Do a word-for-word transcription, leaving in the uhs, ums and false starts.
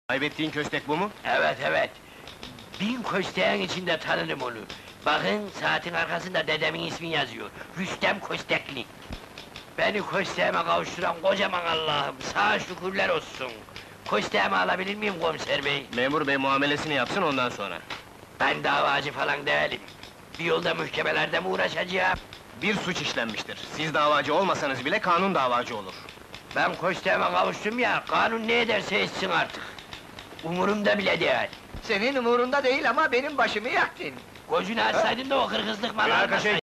Kaybettiğin köstek bu mu? Evet, evet. Bin kösteğin içinde tanırım onu. Bakın, saatin arkasında dedemin ismi yazıyor. Rüstem Köstekli. Beni kösteğime kavuşturan kocaman Allah'ım, sana şükürler olsun. Kösteğimi alabilir miyim komiser bey? Memur bey muamelesini yapsın ondan sonra. Ben davacı falan değilim. Bir yolda muhkemelerde mi uğraşacağım? Bir suç işlenmiştir. Siz davacı olmasanız bile kanun davacı olur. Ben kösteğime kavuştum ya, kanun ne ederse etsin artık. Umurumda bile değil. Senin umurunda değil ama benim başımı yaktın. Gözünü açsaydın da o kırgızlık malı Bir almasaydın.